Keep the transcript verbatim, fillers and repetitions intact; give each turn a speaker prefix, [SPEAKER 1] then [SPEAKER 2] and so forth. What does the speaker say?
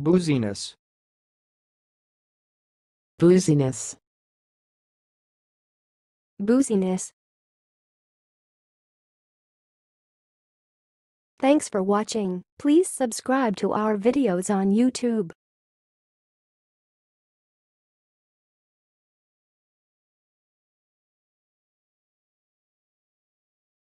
[SPEAKER 1] booziness,
[SPEAKER 2] booziness,
[SPEAKER 3] booziness. Thanks for watching. Please subscribe to our videos on YouTube.